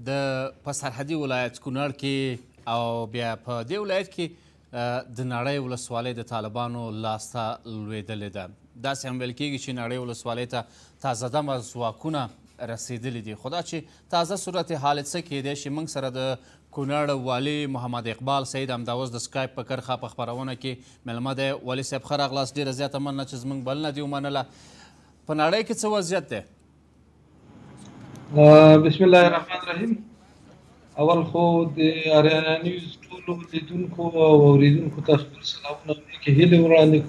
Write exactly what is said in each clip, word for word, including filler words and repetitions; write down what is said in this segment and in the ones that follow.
د په سرحدي ولایت کونړ کې او بیا په دې ولایت کې د نړۍ ولسوالۍ د طالبانو لاسته لوېدلې ده. داسې هم ویل کېږي چې نړۍ ولسوالۍ ته تازه دمه ځواکونه رسېدلي دي. خو دا چې تازه صورت حال څه کیدی شي، موږ سره د کونړ والي محمد اقبال سید همدا اوس د سکایپ په کرښه په خپرونه کې مېلمه دی. والي صاحب ښه راغلاست، ډېره زیاته مننه چې زموږ بلنه دې ومنله. په نړۍ کې څه وضعیت دی؟ بسم الله الرحمن الرحیم. اول خو د اریانا نیوز ټولو لیدونکو او اوریدونکو ته خپل سلامونه ولیکې هیلې وړاندې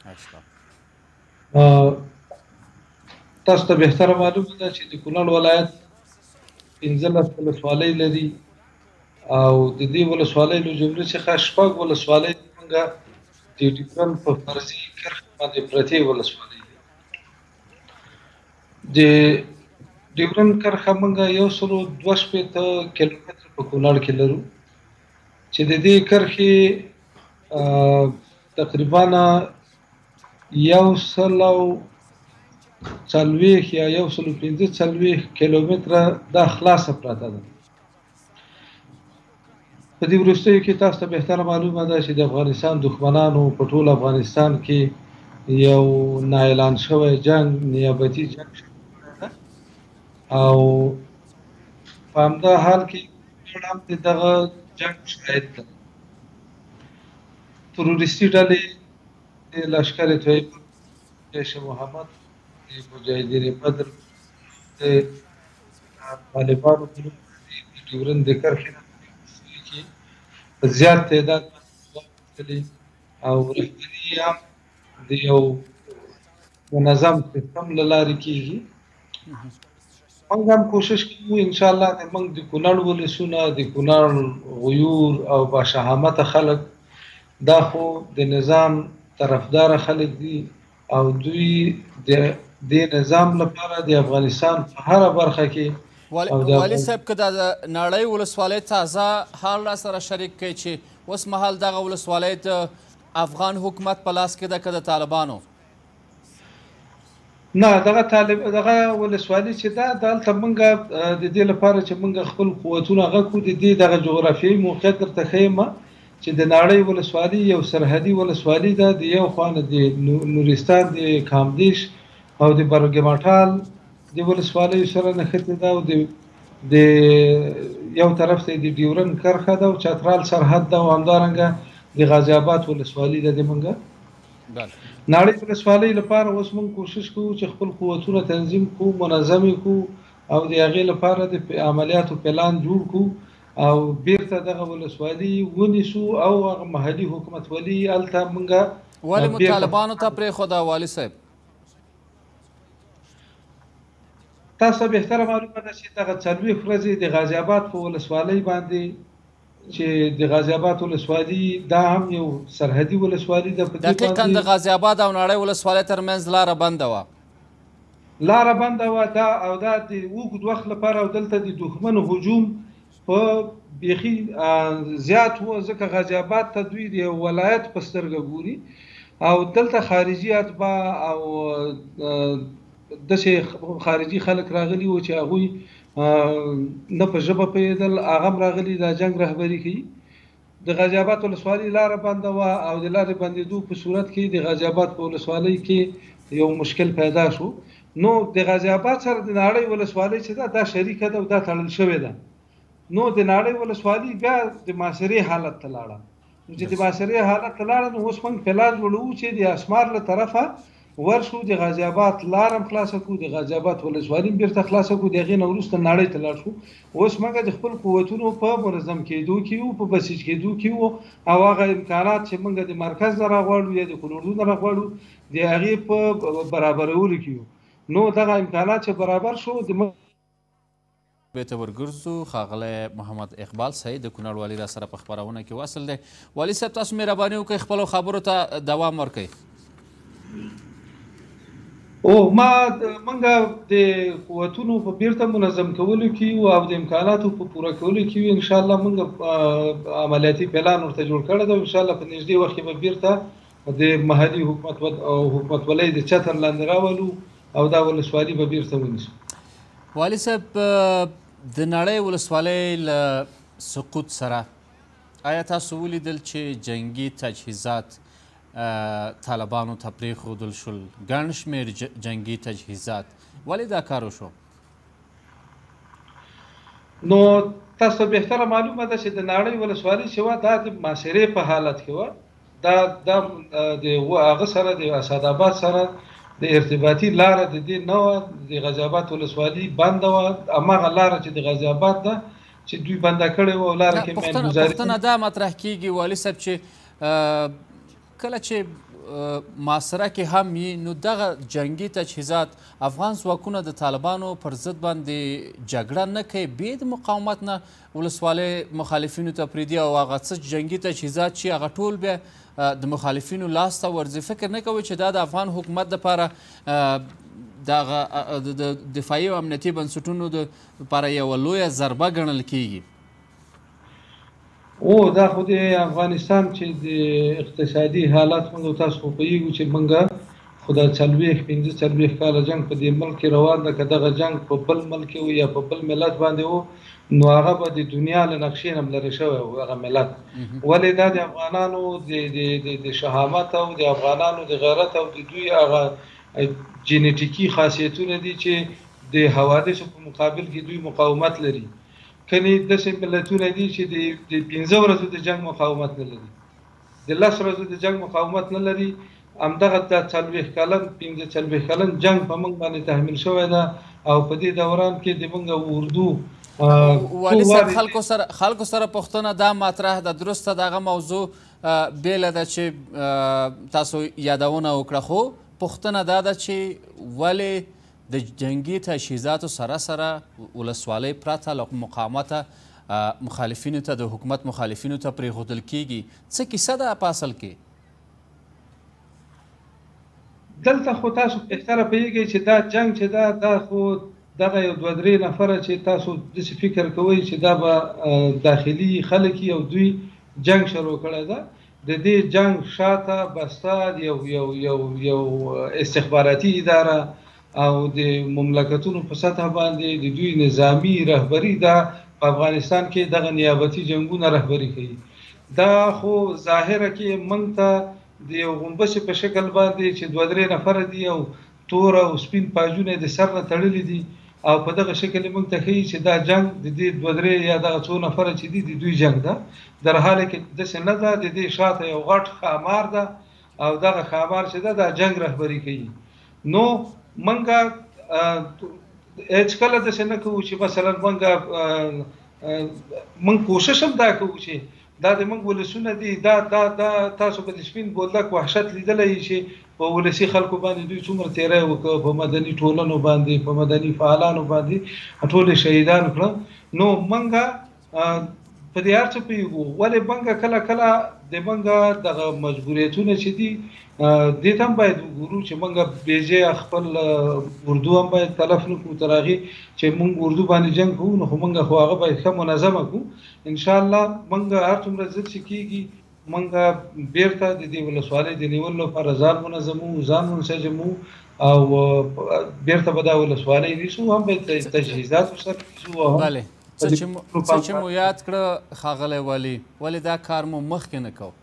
کړو. تاسو ته بهتره معلومه ده چې د کونړ ولایت پنځلس ولسوالۍ لري او د دې ولسوالۍ له جملې څخه شپږ ولسوالۍ زموږ د ډیورن په فرضي کرښه باندې پرتې ولسوالۍ دي. د ډیورن کرښه موږ یو سلو دوه شپېته کیلومتره په کونړ کې لرو چې د دې کرښې تقریبا یو سلو څلوېښت یا یو سلو پنځه څلوېښت کیلومتره دا خلاصه پراته ده. په دې وروستیو کې تاسو ته بهتره معلومه ده چې د افغانستان دښمنانو په ټول افغانستان کې یو نااعلان شوی جنګ، نیابتي جنګ او په همدا حال کې هم د دغه جنګ شاهد ده. تروریستي ډلې د لشکر طیبه، جیش محمد، د مجاهدین بدر، د طالبانو په نوم د ډیورن د کرښې نه کې په زیات تعداد باندې او رهبري هم د یو منظم سیستم له لارې کېږي. موږ هم کوشش کوو انشاءالله د موږ د کونړ ولسونه، د کونړ غیور او باشهامته خلک دا خو د نظام طرفداره خلک دي او دوی د دې نظام لپاره د افغانستان په هره برخه کې. والي صاحب که د نړۍ ولسوالۍ تازه حال را سره شریک کړئ چې اوس مهال دغه ولسوالۍ د افغان حکومت په لاس کې ده که د طالبانو؟ نه، دغه طالب دغه ولسوالي چې ده دلته موږ د دې لپاره چې موږ خپل قوتونه هغه کړو، د دې دغه جغرافیایي موقعیت درته ښیم چې د نړۍ ولسوالي یو سرحدي ولسوالي ده. د یو خوا نه د نورستان د کامدیش او د برګمټال د ولسوالیو سره نښتې ده او د یو طرف ته د ډیورن کرښه ده او چترال سرحد ده او همدارنګه د غازي آباد ولسوالي ده. د موږ نړۍ ولسوالۍ لپاره اوس موږ کوشش کوو چې خپل قوتونه تنظیم کړو، منظم یې کړو او د هغې لپاره د عملیاتو پلان جوړ کړو او بیرته دغه ولسوالي ونیسو او هغه محلي حکومت ولي هلته موږ ولې مو طالبانو ته پرېښوده والي صاحب؟ تاسو ته بهتره معلومه ده چې دغه څلوېښت ورځې د غازي آباد په ولسوالۍ باندې چې د غازي آباد ولسوالي دا هم یو سرحدي ولسوالي ده. دقیقا د غازي آباد او نړۍ ولسوالۍ ترمنځ لاره بنده وه. لاره بنده وه دا او دا د اوږد وخت لپاره او دلته د دښمن هجوم په بیخي زیات و، ځکه غازي آباد ته دوی د یو ولایت په سترګه ګوري او دلته خارجي اتباع او داسې خارجي خلک راغلي وو چې هغوی نه په ژبه پوهېدل، هغه هم راغلي دا جنګ رهبري کوي. د غازي آباد ولسوالي لاره بنده وه او د لارې بندېدو په صورت کې د غازي آباد په ولسوالۍ کې یو مشکل پیدا شو. نو د غازي آباد سره د نړۍ ولسوالۍ چې ده دا شریکه ده او دا تړل شوې ده. نو د نړۍ ولسوالي بیا د معاصرې حالت ته لاړه. نو چې د معاصرې حالت ته لاړه نو اوس موږ پلان جوړوو چې د اسمار له طرفه ورشو، د غازي آباد لار هم خلاصه کړو، د غازي آباد ولسوالي هم بیرته خلاصه کړو، د هغې نه وروسته نړۍ ته لاړ شو. اوس موږ د خپل قوتونو په منظم کېدو کې یو، په بسیج کېدو کې یو او هغه امکانات چې موږ د مرکز نه راغواړو یا د کونړ نه راغواړو د هغې په برابرولو کې یو. نو دغه امکانات چې برابر شو د بیرته ورګرځو. ښاغلی محمد اقبال سید د کونړ والي را سره په خپرونه کې وصل دی. والي صاحب تاسو مهرباني وکړئ خپلو خبرو ته دوام ورکړئ. او ما موږ د قوتونو په بیرته منظم کولو کې او د امکاناتو په پوره کولو کې انشاءالله موږ عملیاتي پلان ورته جوړ کړی دی. انشاءالله په نږدې وخت کې به بیرته د محلي حکومت او حکومت ولۍ د چتر لاندې راولو او دا ولسوالي به بیرته ونیسو. والي صاحب د نړۍ ولسوالۍ له سقوط سره آیا تاسو ولیدل چې جنگي تجهیزات طالبانو ته پرېښودل شول؟ ګڼ شمېر جنگي تجهیزات، ولې دا کار وشو؟ نو تاسو ته بهتره معلومه ده چې د نړۍ ولسوالۍ چې وه دا د محاصرې په حالت کې وه. دا دا د هغه سره د اسداباد سره د ارتباطي لاره د دې نه وه. د غازي آباد ولسوالي بنده وه، هماغه لاره چې د غازي آباد ده چې دوی بنده کړې وه او لاره کې میانګزاري. پوښتنه دا مطرح کېږي والي صاحب چې کله چې محاصره کې هم یي نو دغه جنگي تجهیزات افغان ځواکونه د طالبانو پر ضد باندې جګړه نه کوي بې د مقاومت نه ولسوالۍ مخالفینو ته پرېږدي او هغه څه جنگي تجهیزات چې هغه ټول بیا د مخالفینو لاس ته ورځي؟ فکر نه کوئ چې دا د افغان حکومت دپاره دغه د دفاعي او امنیتي بنسټونو دپاره یوه لویه ضربه ګڼل کیږي؟ او دا خو د افغانستان چې د اقتصادي حالات موږ تاسو خو پوهېږو چې موږ خو دا څلوېښت پنځه څلوېښت کاله جنګ په دې ملک کې روان ده. که دغه جنګ په بل ملک کې و یا په بل ملت باندې و نو هغه به د دنیا له نقشې نه هم لرې شوی و هغه ملت. ولې دا د افغانانو د شهامت او د افغانانو د غیرت او د دوی هغه جینیټیکي خاصیتونه دي چې د حوادثو په مقابل کې دوی مقاومت لري. کنې داسې ملتونه دي چې د پنځه ورځو د جنګ مقاومت نه لري، د لس ورځو د جنگ مقاومت نه لري. همدغه دا څلوېښت کلن پنځه څلوېښت کلن جنګ په موږ باندې تحمیل شوی ده او په دې دوران کې د موږ اردو والي صاحب خلکو سره خلکو سره پوښتنه دا مطرح ده، درسته دغه موضوع بېله ده چې تاسو یادونه وکړه، خو پوښتنه دا ده چې ولې د جنگي تجهیزاتو سره سره ولسوالۍ پرته له مقاومته مخالفینو ته د حکومت مخالفینو ته پرېښودل کیږي؟ څه کیسه ده په اصل کې؟ دلته خو تاسو بهتره پوهېږئ چې دا جنګ چې دا دا خو دغه یو دوه درې نفره چې تاسو داسې فکر کوئ چې دا به داخلي خلک او دوی جنګ شروع کړی ده. د دې جنګ شاته بسته یو یو یو یو استخباراتي اداره او د مملکتونو په سطح باندې د دوی نظامی رهبري دا په افغانستان کې دغه نیابتي جنګونه رهبري کوي. دا خو ظاهره کې موږ ته د یو غومبسې په شکل باندې چې دوه درې نفره دي او تور او سپین پاجونه د سر نه تړلي دي او په دغه شکل موږ ته ښیي چې دا جنګ د دې دوه درې یا دغه څو نفره چې دي د دوی جنګ ده. در حاله کې داسې نه ده، د دې شاته یو غټ ښامار ده او دغه ښامار چې ده دا جنګ رهبري کوي. نو موږ هېڅ کله داسې نه کوو چې مثلا موږ موږ کوشش هم دا کوو چې دا د موږ ولسونه دي، دا دا دا تاسو به د سپین بولدک وحشت لیدلی چې په ولسي خلکو باندې دوی څومره تیری وکړه، په مدني ټولنو باندې، په مدني فعالانو باندې ټول شهیدان کړه. نو موږ په دې هر څه پوهېږو، ولې موږ کله کله د موږ دغه مجبوریتونه چې دي دې ته هم باید وګورو چې موږ بېځایه خپل اردو هم باید تلف نه کړو تر هغې چې موږ اردو باندې جنګ کوو، نو خو موږ خو هغه باید ښه منظمه کړو. انشاءالله موږ هر څومره زر چې کېږي موږ بېرته د دې ولسوالۍ د نیولو لپاره ځان منظمو، ځان منسجمو او بېرته به دا ولسوالۍ نیسو، هم باید تجهیزات ورسره نیسو. بله، څه چې مو یاد کړه ښاغلی والي، ولې دا کار مو مخکې نه کوو؟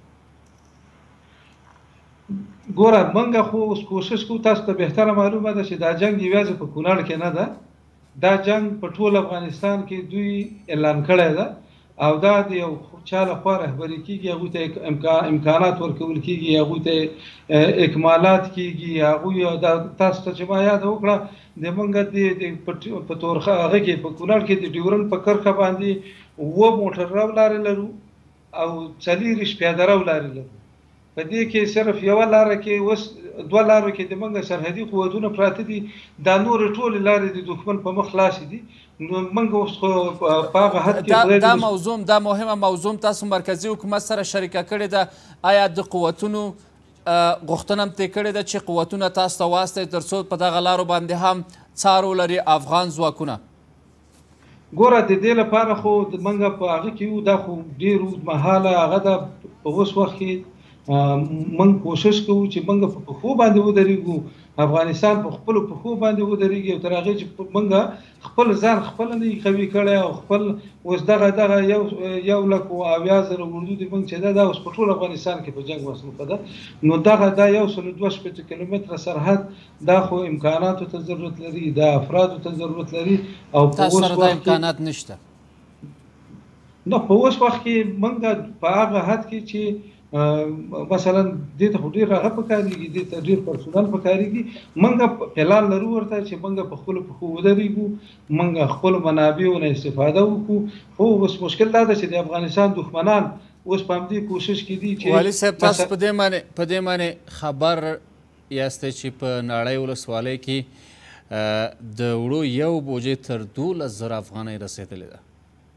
ګوره موږ خو اوس کوشش کوو، تاسو ته بهتره معلومه ده چې دا جنګ یوازې په کونړ کې نه ده، دا جنګ په ټول افغانستان کې دوی اعلان کړی ده او دا د یو چا لخوا رهبري کېږي، هغوی ته امکانات ورکول کېږي، هغوی ته اکمالات کېږي، هغوی تاسو ته چې ما یاد وکړه د موږ په تورخه هغه کې په کونړ کې د ډیورنډ په کرښه باندې اووه موټر رو لارې لرو او څلېرویشت پیاده رو لارې لرو. په دې کې صرف یوه لاره کې اوس دوه لارو کې د موږ سرحدي قوتونه پراته دي، دا نورې ټولې لارې د دښمن په مخ خلاصې دي. نو موږ اوس خو په هغه حد کې دا موضوع دا مهمه موضوع تاسو مرکزي حکومت سره شریکه کړې ده، آیا د قوتونو غوښتنه هم ترې کړې ده چې قوتونه تاسو ته واستئ تر څو په دغه لارو باندې هم څار ولري افغان ځواکونه؟ ګوره د دې لپاره خو موږ په هغه کې یو، دا خو ډېر اوږدمهاله هغه ده. په اوس وخت کې موږ کوشش کوو چې موږ په پښو باندې ودرېږو افغانستان په خپلو پښو باندې ودرېږي او تر هغې چې موږ خپل ځان خپل نه قوي کړی او خپل اوس دغه دغه یو یو لک اویا زره اردو د موږ چې ده دا اوس په ټول افغانستان کې په جنګ مصروفه ده نو دغه دا یو سل دوه شپېته کیلومتره سرحد دا خو امکاناتو ته ضرورت لري دا افرادو ته ضرورت لري او په تاسو اوس سره دا امکانات نشته نو په اوس وخت کې موږ په هغه حد کې چې مثلا دې ته خو ډېر هغه پکارېږي دې ته ډېر پرسونل پکارېږي موږ پلان لرو ورته چې موږ په خپلو پښو ودرېږو موږ خپلو منابعو نه استفاده وکړو خو اوس مشکل دا ده چې د افغانستان دښمنان اوس په همدې کوشش کې دي چې والي صاحب تاسو په دې معنی په دې معنی خبر یاستئ چې په نړۍ ولسوالۍ کې د وړو یو بوجې تر دولس زره افغانۍ رسېدلې ده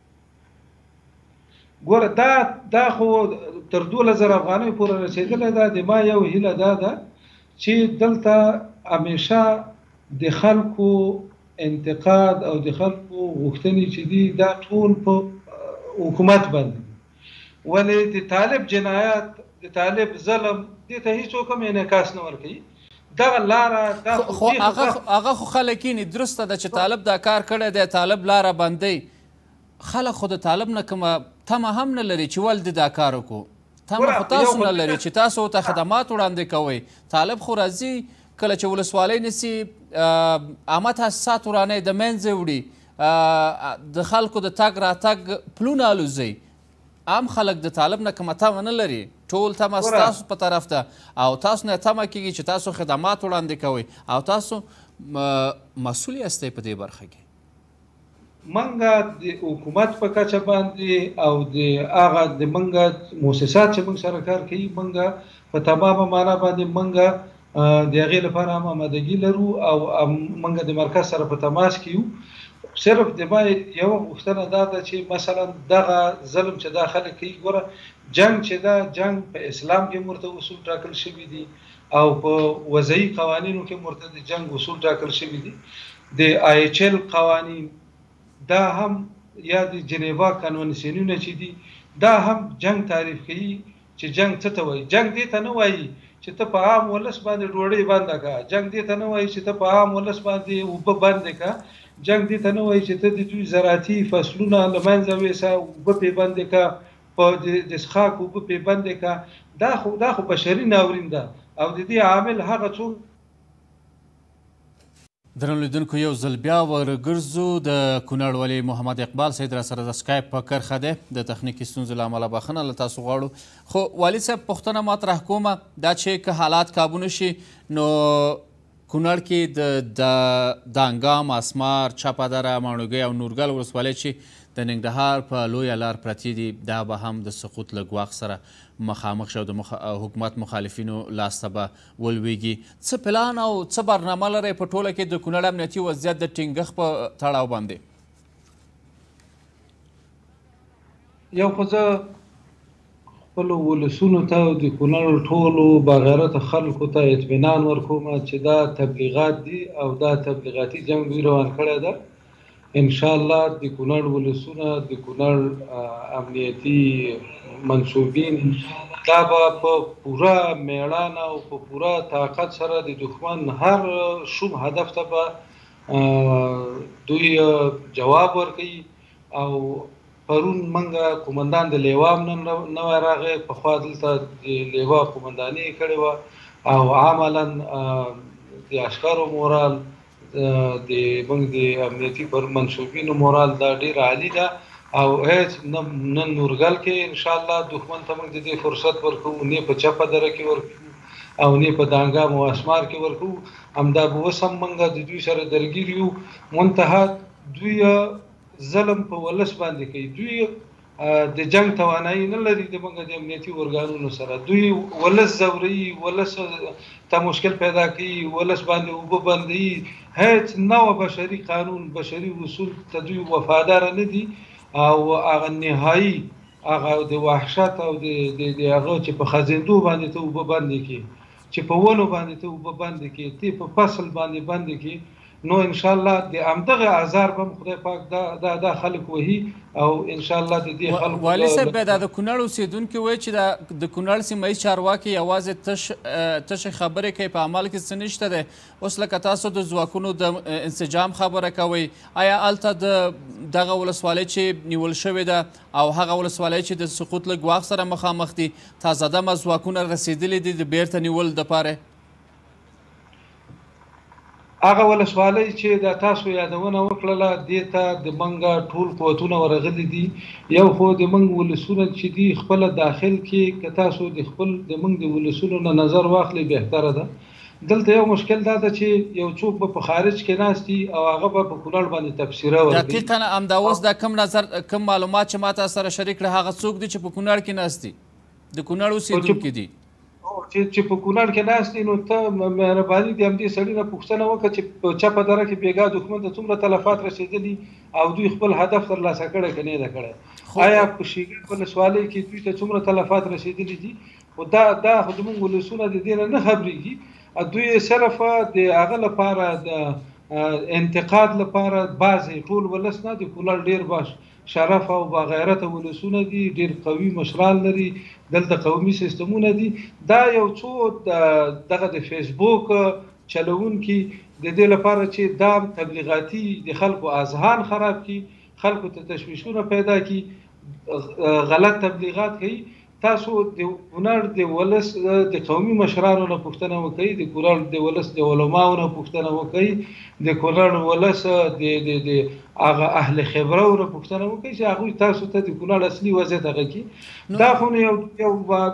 ګوره دا دا خو تر دولس زره افغانۍ پورې رسېدلی ده د ما یو هیله دا ده چې دلته همیشه د خلکو انتقاد او د خلکو غوښتنې چې دي دا ټول په حکومت باندې ولې د طالب جنایات د طالب ظلم دې ته هېڅوک هم انعکاس نه ورکوي دغه لاره خو هغه خو خلک یې درسته ده چې طالب دا کار کړی دی طالب لاره بندوي خلک خو د طالب نه کومه تمه هم نه لري چې ولې دا کار وکړو تمه خو تاسو نه لري چې تاسو ته خدمات وړاندې کوئ طالب خو راځي کله چې ولسوالۍ نیسي عامه تاسیسات ورانوي د منځه وړي د خلکو د تګ راتګ پلونه الوزوي عام خلک د طالب نه کومه تمه نه لري ټول تمه ستاسو په طرف ده او تاسو نه تمه کېږي چې تاسو خدمات وړاندې کوئ او تاسو مسؤل یاستئ په دې برخه کې منګه د حکومت په کچه باندې او د هغه د منګه مؤسسات چې موږ سره کار کوي منګه په تمامه معنا باندې منګه د هغې لپاره هم آمادګي لرو او منګه د مرکز سره په تماس کې یو صرف د ما یوه غوښتنه دا ده چې مثلا دغه ظلم چې دا خلک کوي ګوره جنګ چې دا جنګ په اسلام کې ورته اصول ټاکل شوي دي او په وضعي قوانینو کې ورته د جنګ اصول ټاکل شوي دي د آی ایچ ایل قوانین دا هم یا د جنیوا کنونسیونونه چې دي دا هم جنگ تعریف کوي چې جنگ څه ته وایي جنگ دې ته نه وایي چې ته په عام ولس باندې ډوډۍ بنده کړه جنگ دې ته نه وایي چې ته په عام ولس باندې اوبه بندې کړه جنگ دې ته نه وایي چې ته د دوی زراعتي فصلونه له منځه ویسه اوبه پرې بندې کړه په د څښاک اوبه پرې بندې کړه دا خو دا خو بشري ناورین ده او د دې عامل هغه څوک درنو لیدونکو یو ځل بیا ورګرځو د کونړ ولي محمد اقبال صاحب را سره د سکایپ په کرښه دی د تخنیکي ستونزو له امله بخښنه له تاسو غواړو خو والي صاحب پوښتنه مطرح کومه دا چې که حالات کابو نه شي نو کونړ کې د دانګام اسمار چپه دره ماڼوګۍ او نورګل ولسوالۍ چې د ننګرهار په لویه لار پرتې دي دا به هم د سقوط له ګواښ سره مخامخ شي او د حکومت مخالفینو لاسته به ولویږي څه پلان او څه برنامه لرئ په ټوله کې د کونړ امنیتي وضعیت د ټینګښت په تړاو باندې یو خو زه خپلو ولسونو ته او د کونړ ټولو باغیرته خلکو ته اطمینان ورکوم چې دا تبلیغات دي او دا تبلیغاتي جنګ دوی روان کړی ده انشاءالله د کونړ ولسونه د کونړ امنیتي منصوبین دا به په پوره میړانه او په پوره طاقت سره د دښمن هر شوم هدف ته به دوی جواب ورکوي او پرون منګه قومندان د لیوا هم نوی راغی پخوا دلته د لیوا قومنداني یې کړې وه او عملا د عسکرو مورال د موږ د امنیتي منصوبینو مورال دا ډېر عالي ده او هیڅ نن نورګل کې انشاءالله دښمن ته موږ د دې فرصت ورکوو نه په چپه دره کې ورکوو او نه په دانګام او اسمار کې ورکوو همدا به اوس هم موږ د دوی سره درګیر یو منتها دوی ظلم په ولس باندې کوي دوی د جنگ توانایي نه لري د موږ د امنیتي ارګانونو سره دوی ولس ځوروي ولس ته مشکل پیدا کوي ولس باندې اوبه بندوي هیڅ نوع بشري قانون بشري اصول ته دوی وفاداره نه دي او هغه نهایي هغه د وحشت او د هغه چې په خزندو باندې ته اوبه بندې کړي چې په ونو باندې ته اوبه بندې کړي ته په فصل باندې بندې کړي نو ان شاء الله د همدغه آزار به خدای پاک دا دا دا خلک وهي او ان شاء الله د دې خلکو والي صاحب دا د کونړ اوسېدونکي وایي چې د کونړ سیمه ییز چارواکي یوازې تش تشې خبرې کوي په عمل کې څه نشته دی. اوس لکه تاسو د ځواکونو د انسجام خبره کوئ، آیا هلته د دغه ولسوالۍ چې نیول شوې ده او هغه ولسوالۍ چې د سقوط له ګواښ سره مخامخ دي تازه دمه ځواکونه رسېدلي دي د بیرته نیولو دپاره؟ هغه ولسوالۍ چې د تاسو یادونه وکړله دې ته د منګه ټول قوتونه ورغلي دي. یو خو د منګ ولسونه چې دي خپله داخل کې که تاسو د خپل د منګ د ولسونو نه نظر واخلئ بهتره ده. دلته یو مشکل دا ده چې یو څوک به په خارج کې ناست دي او هغه به په کونړ باندې تبصره ورکوي. دقیقا همدا اوس دا کم نظر کم معلومات چې ما تاسو سره شریک کړه هغه څوک دي چې په کونړ کې ناست دي د کونړ اوسېدونکي دي چې په کونړ کې ناست دي. نو ته مهرباني د همدې سړي نه پوښتنه وکړه چې په چپه دره کې بېګا دښمن ته څومره تلفات رسېدلي او دوی خپل هدف ترلاسه کړی که نه ده کړی. آیا په شیګل ولسوالۍ کې دوی ته څومره تلفات رسېدلي دي؟ خو دا دا خو زموږ ولسونه د دې نه نه خبرېږي. دوی صرف د هغه لپاره د انتقاد لپاره بعضې ټول ولس نه د کونړ ډېر باش شرف او باغیرته ولسونه دي، ډېر قوي مشران لري، دلته قومي سیستمونه دي. دا یو څو دغه د فیسبوک چلوونکي د دې لپاره چې دا تبلیغاتي د خلکو اذهان خراب کړي، خلکو ته تشویشونه پیدا کړي، غلط تبلیغات کوي. تاسو د کونړ د ولس د قومي مشرانو نه پوښتنه وکړئ، د کونړ د ولس د علماو نه پوښتنه وکړئ، د کونړ ولس د د هغه اهل خبره نه پوښتنه وکړئ چې هغوی تاسو ته د کونړ اصلي وضعیت هغه کړي. دا خو یو یو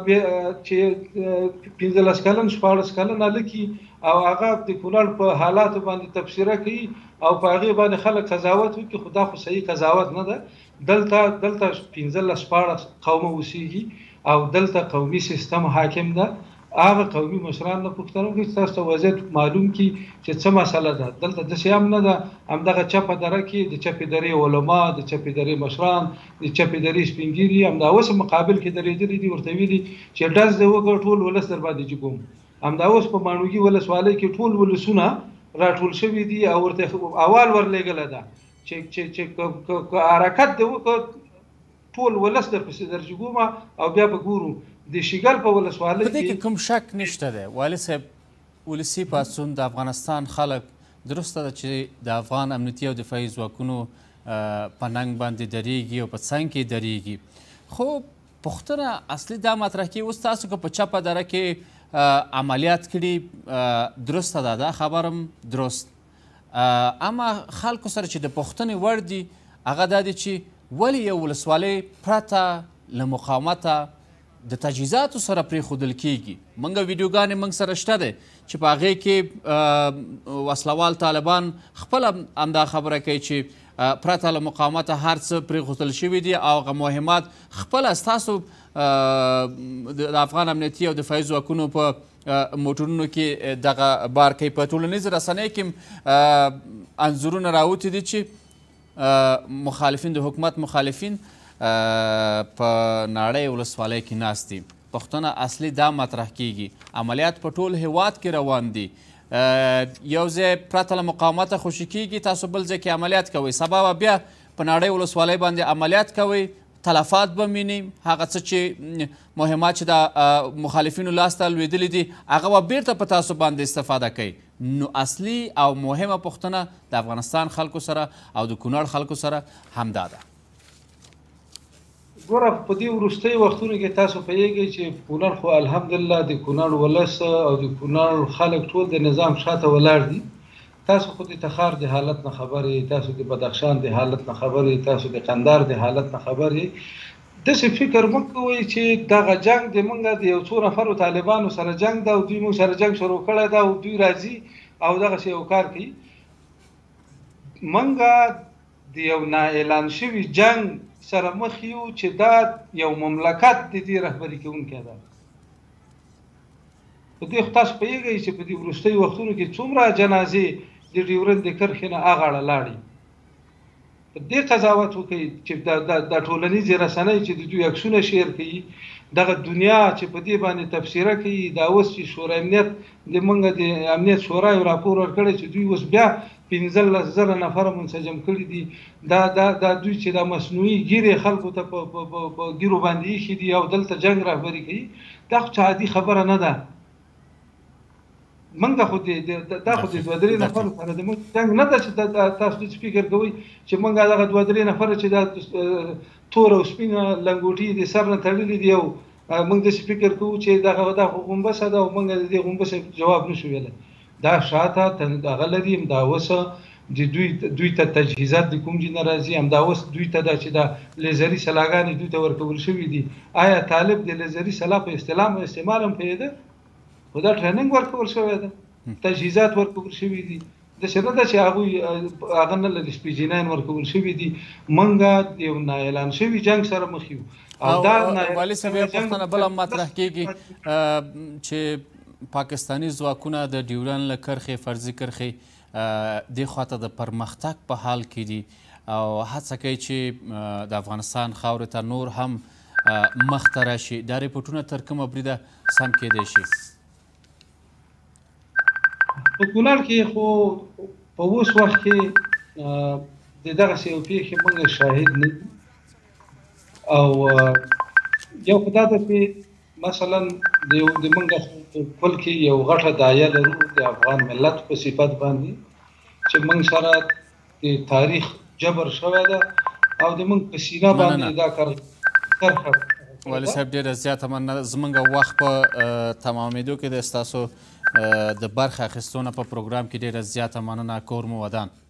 چې پنځلس کلن شپاړس کلن هلکي او هغه د کونړ په حالاتو باندې تبصره کوي او په هغې باندې خلک قضاوت وکړي، خو دا خو صحیح قضاوت نه ده. دلته دلته پنځلس شپاړس قومه اوسېږي او دلته قومي سیستم حاکم ده. هغه قومي مشران نه پوښتنه وکړي چې تاسو ته وضعیت معلوم کړي چې څه مسله ده. دلته داسې هم نه ده. همدغه چپه دره کې د چپې درې علما، د چپې درې مشران، د چپې درې سپین ږیري همدا اوس مقابل کې درېدلي دي، ورته ویلي چې ډز دې وکړ ټول ولس در باندې جګوم. همدا اوس په ماڼوګي ولسوالۍ کې ټول ولسونه راټول شوي دي او ورته احوال ورلېږله ده چې چې حرکت دې وکړ ټول ولس در پسې در جګومه او بیا به ګورو. د شیګل په ولسوالۍ په دې کې کوم شک نشته دی والي صاحب. ولسي پاڅون د افغانستان خلک درسته ده چې د افغان امنیتي او دفاعي ځواکونو په ننګ باندې درېږي او په څنګ کې درېږي، خو پوښتنه اصلي دا مطرح کوي اوس تاسو که په چپه دره کې عملیات کړي درسته ده، دا خبرم درست، اما خلکو سره چې د پوښتنې وړ دي هغه دا دی چې ولې یو ولسوالۍ پرته له مقاومته د تجهیزاتو سره پرېښودل کېږي؟ موږ ویډیوګانې موږ سره شته دی چې په هغې کې وسلوال طالبان خپله همدا خبره کوي چې پرته له مقاومته هر څه پرېښودل شوي دي او هغه مهمات خپله ستاسو د افغان امنیتي او دفاعي ځواکونو په موټرونو کې دغه بار کوي. په ټولنیزو رسنیو کې انځورونه راوتي دي چې مخالفین د حکومت مخالفین په ناړۍ ولسوالۍ کې ناست دي. پوښتنه اصلي دا مطرح کیږي عملیات په ټول هیواد کې روان دي، یو ځای پرته له مقاومته خوشي کیږي، تاسو بل ځای کې عملیات کوئ، سبا به بیا په ناړۍ ولسوالۍ باندې عملیات کوئ، تلفات به وینئ، هغه څه چې مهمات چې د مخالفینو لاسته لوېدلي دي هغه به بیرته په تاسو باندې استفاده کوي. نو اصلي او مهمه پوښتنه د افغانستان خلکو سره او د کونړ خلکو سره همدا ده. ګوره په دې وروستیو وختونو کې تاسو پوهېږئ چې کونړ خو الحمدلله د کونړ ولس او د کونړ خلک ټول د نظام شاته ولاړ دي. تاسو خو د تخار د حالت نه خبر یې، تاسو د بدخشان د حالت نه خبر یې، تاسو د قندهار د حالت نه خبر یې. داسې فکر مه کوئ چې دغه جنګ د موږ د یو څو نفرو طالبانو سره جنګ ده او دوی موږ سره جنګ شروع کړی ده او دوی راځي او دغسې یو کار کوي. موږ د یو نااعلان شوي جنګ سره مخ یو چې دا یو مملکت د دې رهبري کوونکی ده. په دې خو تاسو پوهېږئ چې په دې وروستیو وختونو کې څومره جنازې د ډیورند د کرښې نه هغاړه لاړې. په دې قضاوت وکړي چې د ټولنیزې رسنۍ چې د دوی عکسونه شیر کوي دغه دنیا چې په دې باندې تبصره کوي دا اوس چې شورا امنیت د موږ د امنیت شورا یو راپور ورکړی چې دوی اوس بیا پنځلس زره نفره منسجم کړي دي دا دا دا دوی چې دا مصنوعي ګیرې خلکو ته په ګیرو باندې ایښي دي او دلته جنګ رهبري کوي دا خو عادي خبره نه ده موږ خو دې دا خو دې دوه درې نفرو سره د موږ جنګ نه ده چې تاسو داسې فکر کوئ چې موږ دغه دوه درې نفره چې دا تور او سپینه لنګوټي د سر نه تړلي دي او موږ داسې فکر کوو چې دغه دا خو غومبسه ده او موږ د دې غومبسې جواب نشو ویلی دا شاته دغه لري همدا اوس د دوی دوی ته تجهیزات د کوم ځای نه راځي همدا اوس دوی ته دا چې دا لیزري سلاګانې دوی ته ورکول شوي دي آیا طالب د لیزري سلا په استعمال او استعمال هم پوهېده خو دا ټریننګ ورکول شوی ده تجهیزات ورکول شوي دي داسې نه ده چې هغوی هغه نه لري سپي جناین ورکول شوي دي موږ د یو نااعلان شوي جنګ سره مخ یو او والي صاحب یو پوښتنه بله مطرح کېږي چې پاکستاني ځواکونه د ډیورنډ له کرښې فرضي کرښې دې خواته د پرمختګ په حال کې دي او هڅه کوي چې د افغانستان خاورې ته نور هم مخته راشي دا ریپورټونه تر کومه بریده سم کېدی شي په کونړ کې خو په اوس وخت کې د دغسې یو پېښې موږ شاهد نه دي او یو خو دا ده چې مثلا د موږ کل کې یو غټه داعیه لرو د افغان ملت په صفت باندې چې موږ سره د تاریخ جبر شوی ده او د موږ په سینه باندې دا کرښه والي صاحب ډېره زیاته مننه زموږ وخت په تمامېدو کې د ستاسو د برخه اخیستو نه په پروګرام کې ډېره زیاته مننه کور مو ودان